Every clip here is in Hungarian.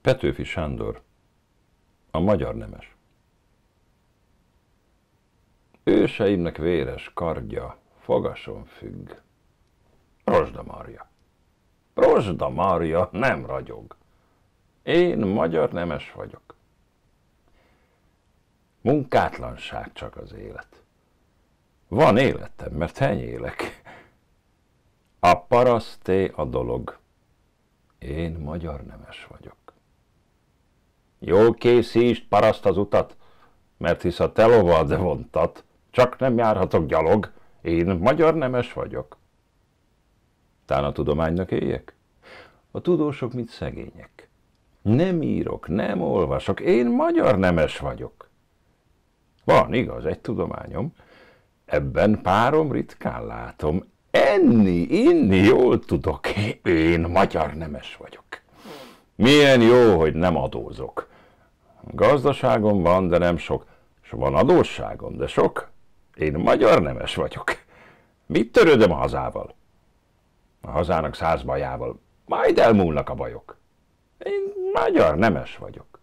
Petőfi Sándor, a magyar nemes. Őseimnek véres kardja fogason függ. Rozsdamarja. Rozsdamarja nem ragyog. Én magyar nemes vagyok. Munkátlanság csak az élet. Van életem, mert henyélek. A paraszté a dolog. Én magyar nemes vagyok. Jól készítsd, paraszt, az utat, mert hisz a te lovad vontat, csak nem járhatok gyalog, én magyar nemes vagyok. Tán a tudománynak éljek? A tudósok, mint szegények. Nem írok, nem olvasok, én magyar nemes vagyok. Van, igaz, egy tudományom, ebben párom ritkán látom, enni, inni jól tudok, én magyar nemes vagyok. Milyen jó, hogy nem adózok. Gazdaságom van, de nem sok, és van adósságom, de sok. Én magyar nemes vagyok. Mit törődöm a hazával? A hazának 100 bajával. Majd elmúlnak a bajok. Én magyar nemes vagyok.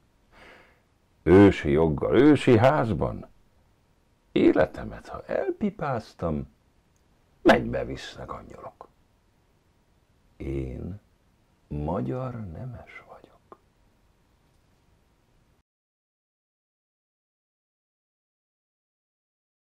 Ősi joggal, ősi házban. Életemet, ha elpipáztam, mennybe visznek angyalok. Én magyar nemes vagyok.